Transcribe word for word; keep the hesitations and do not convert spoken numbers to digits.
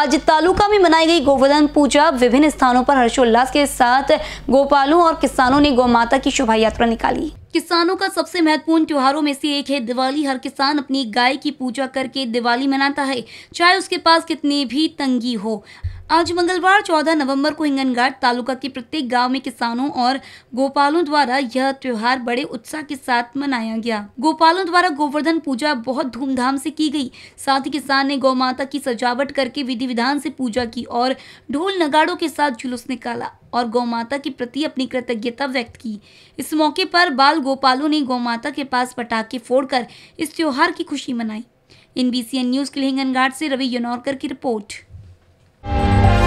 आज तालुका में मनाई गई गोवर्धन पूजा। विभिन्न स्थानों पर हर्षोल्लास के साथ गोपालों और किसानों ने गौ माता की शोभा यात्रा निकाली। किसानों का सबसे महत्वपूर्ण त्योहारों में से एक है दिवाली। हर किसान अपनी गाय की पूजा करके दिवाली मनाता है, चाहे उसके पास कितनी भी तंगी हो। आज मंगलवार चौदह नवंबर को हिंगनघाट तालुका के प्रत्येक गांव में किसानों और गोपालों द्वारा यह त्योहार बड़े उत्साह के साथ मनाया गया। गोपालों द्वारा गोवर्धन पूजा बहुत धूमधाम से की गई। साथ ही किसान ने गौ माता की सजावट करके विधि विधान से पूजा की और ढोल नगाड़ों के साथ जुलूस निकाला और गौ माता के प्रति अपनी कृतज्ञता व्यक्त की। इस मौके पर बाल गोपालों ने गौ माता के पास पटाखे फोड़कर इस त्योहार की खुशी मनाई। एनबीसीएन न्यूज के लिए हिंगनघाट से रवि यनौरकर की रिपोर्ट।